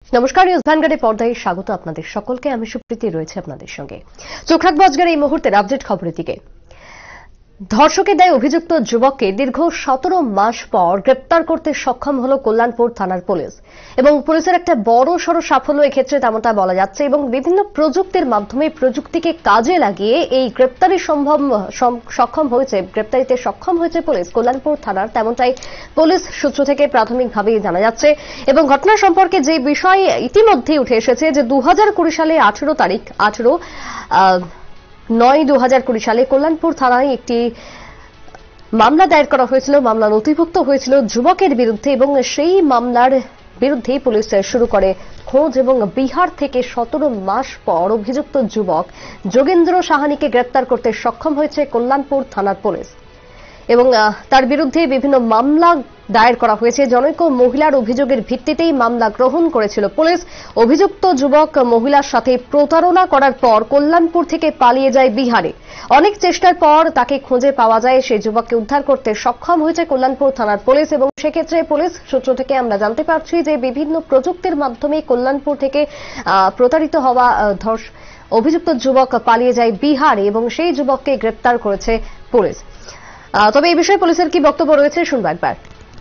নমস্কার, নিউজ ভ্যানগার্ডের পর্দায় স্বাগত আপনাদের সকলকে। আমি সুপ্রীতি রয়েছে আপনাদের সঙ্গে। চোখ রাখবো আজকের এই মুহূর্তের আপডেট খবরের দিকে। ধর্ষকের দায়ে অভিযুক্ত যুবককে দীর্ঘ 17 মাস পর গ্রেপ্তার করতে সক্ষম হল কল্যাণপুর থানার পুলিশ এবং পুলিশের একটা বড় সড় সাফল্য এক্ষেত্রে তেমনটা বলা যাচ্ছে এবং বিভিন্ন প্রযুক্তির মাধ্যমে প্রযুক্তিকে কাজে লাগিয়ে এই গ্রেপ্তারিতে সক্ষম হয়েছে পুলিশ কল্যাণপুর থানার, তেমনটাই পুলিশ সূত্র থেকে প্রাথমিকভাবেই জানা যাচ্ছে। এবং ঘটনা সম্পর্কে যে বিষয় ইতিমধ্যেই উঠে এসেছে যে 2020 সালে 9/2020 সালে কল্যাণপুর থানায় একটি মামলা দায়ের করা হয়েছিল, মামলা নথিভুক্ত হয়েছিল যুবকের বিরুদ্ধে এবং সেই মামলার বিরুদ্ধে পুলিশ শুরু করে খোঁজ এবং বিহার থেকে 17 মাস পর অভিযুক্ত যুবক যোগেন্দ্র সাহানিকে গ্রেপ্তার করতে সক্ষম হয়েছে কল্যাণপুর থানার পুলিশ এবং তার বিরুদ্ধে বিভিন্ন মামলা দায়ের করা হয়েছে। জনৈক মহিলার অভিযোগের ভিত্তিতেই মামলা গ্রহণ করেছিল পুলিশ। অভিযুক্ত যুবক মহিলার সাথে প্রতারণা করার পর কল্যাণপুর থেকে পালিয়ে যায় বিহারে। অনেক চেষ্টার পর তাকে খুঁজে পাওয়া যায়, সেই যুবককে উদ্ধার করতে সক্ষম হয়েছে কল্যাণপুর থানার পুলিশ এবং সেক্ষেত্রে পুলিশ সূত্র থেকে আমরা জানতে পারছি যে বিভিন্ন প্রযুক্তির মাধ্যমে কল্যাণপুর থেকে প্রতারিত হওয়া অভিযুক্ত যুবক পালিয়ে যায় বিহারে এবং সেই যুবককে গ্রেপ্তার করেছে পুলিশ। তবে এই বিষয়ে পুলিশের কি বক্তব্য রয়েছে শুনবো একবার।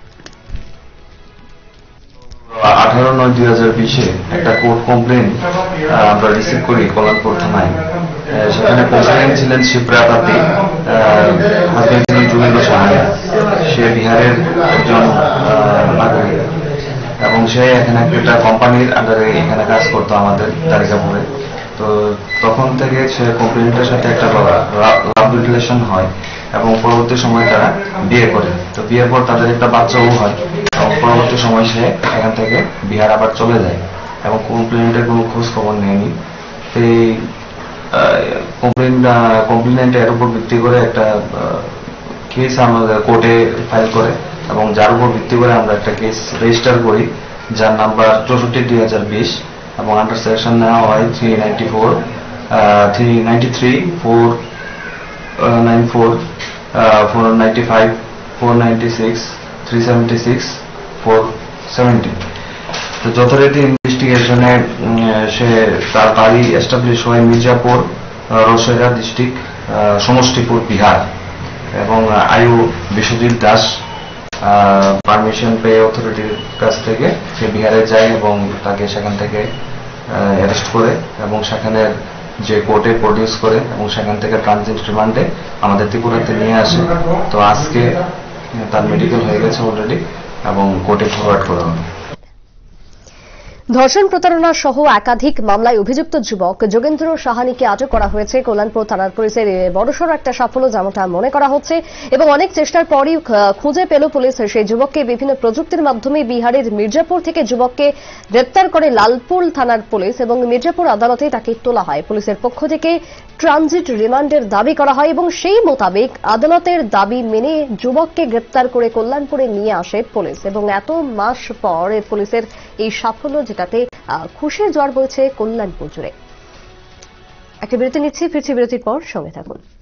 18/9/2020 একটা কোর্ট কমপ্লেন আমরা রিসিভ করি কল্যাণপুর থানায়। সেখানে কমপ্লেন ছিলেন শিবরাতাতি, হাজবেন্ড ছিলেন যোগেন্দ্র সাহানি। সে বিহারের একজন নাগরিক এবং সে এখানে একটা কোম্পানির আন্ডারে এখানে কাজ করতো আমাদের তালিকাপুরে। তো তখন থেকে সে কমপ্লেনটার সাথে একটা লাভ রিলেশন হয় এবং পরবর্তী সময় তারা বিয়ে করে। তো বিয়ের পর তাদের একটা বাচ্চাও হয় এবং পরবর্তী সময় সে এখান থেকে বিহার আবার চলে যায় এবং কমপ্লেনেন্টের কোনো খোঁজ খবর নেয়নি। তো এই কমপ্লেনেন্টের উপর ভিত্তি করে একটা কেস আমাদের কোর্টে ফাইল করে এবং যার উপর ভিত্তি করে আমরা একটা কেস রেজিস্টার করি, যার নাম্বার 64/2020 এবং আন্ডার সেকশন নেওয়া হয় 394, 393, 494, 495, 496, 376, 470। তো যথারীতি ইনভেস্টিগেশনে সে তার বাড়ি এস্টাবলিশ হয় মির্জাপুর, রসইয়া ডিস্ট্রিক্ট, সমষ্টিপুর, বিহার এবং আয়ু বিশ্বজিৎ দাস পারমিশন পেয়ে অথরিটির কাছ থেকে সে বিহারে যায় এবং তাকে সেখান থেকে অ্যারেস্ট করে এবং সেখানে যে কোর্টে প্রডিউস করে এবং সেখান থেকে ট্রানজিট রিমান্ডে আমাদের ত্রিপুরাতে নিয়ে আসে। তো আজকে তার মেডিকেল হয়ে গেছে অলরেডি এবং কোর্টে ফরওয়ার্ড করা হবে। ধর্ষণ, প্রতারণা সহ একাধিক মামলায় অভিযুক্ত যুবক যোগেন্দ্র সাহানিকে আটক করা হয়েছে কল্যাণপুর থানার পুলিশের বড়সড় একটা সাফল্য যেমনটা মনে করা হচ্ছে এবং অনেক চেষ্টার পরই খুঁজে পেল পুলিশ সেই যুবককে। বিভিন্ন প্রযুক্তির মাধ্যমে বিহারের মির্জাপুর থেকে যুবককে গ্রেপ্তার করে লালপুর থানার পুলিশ এবং মির্জাপুর আদালতে তাকে তোলা হয়। পুলিশের পক্ষ থেকে ট্রানজিট রিমান্ডের দাবি করা হয় এবং সেই মোতাবেক আদালতের দাবি মেনে যুবককে গ্রেপ্তার করে কল্যাণপুরে নিয়ে আসে পুলিশ এবং এত মাস পর পুলিশের এই সাফল্য যেটাতে খুশির জোয়ার বইছে কল্যাণপুর জুড়ে। একটা বিরতি নিচ্ছি, ফিরছি বিরতির পর, সঙ্গে থাকুন।